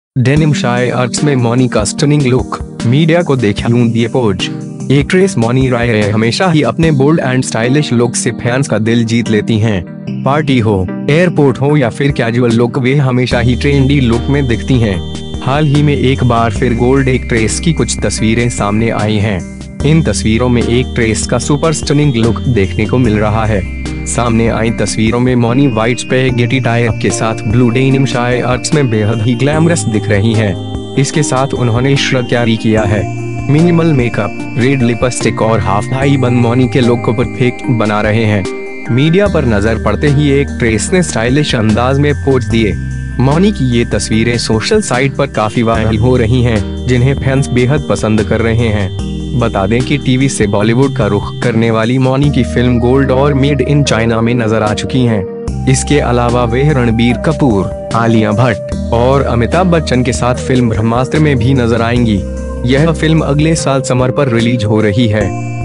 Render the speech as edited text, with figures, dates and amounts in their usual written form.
Denim शाय arts में मौनी का stunning look, media को दिखाऊं दिए पोज। एक्ट्रेस मौनी राय हमेशा ही अपने बोल्ड एंड स्टाइलिश लुक से फैंस का दिल जीत लेती हैं। पार्टी हो, एयरपोर्ट हो या फिर कैजुअल लुक, वे हमेशा ही ट्रेंडी लुक में दिखती हैं। हाल ही में एक बार फिर गोल्ड एक्ट्रेस की कुछ तस्वीरें सामने आई हैं। इन तस्वीरों में एक्ट्रेस का सुपर स्टनिंग लुक देखने को मिल रहा है। सामने आई तस्वीरों में मौनी व्हाइट स्पेगेटी टाई के साथ ब्लू डेनिम शाय आर्ट्स में बेहद ही ग्लैमरस दिख रही हैं। इसके साथ उन्होंने श्रग कैरी किया है। मिनिमल मेकअप, रेड लिपस्टिक और हाफ थाई बन मौनी के लुक को परफेक्ट बना रहे हैं। मीडिया पर नजर पड़ते ही एक्ट्रेस ने स्टाइलिश अंदाज में पोज दिए। मौनी की ये तस्वीरें सोशल साइट पर काफी वायरल हो रही हैं, जिन्हें फैंस बेहद पसंद कर रहे हैं। बता दें कि टीवी से बॉलीवुड का रुख करने वाली मौनी की फिल्म गोल्ड और मेड इन चाइना में नजर आ चुकी हैं। इसके अलावा वे रणबीर कपूर, आलिया भट्ट और अमिताभ बच्चन के साथ फिल्म ब्रह्मास्त्र में भी नजर आएंगी। यह फिल्म अगले साल समर पर रिलीज हो रही है।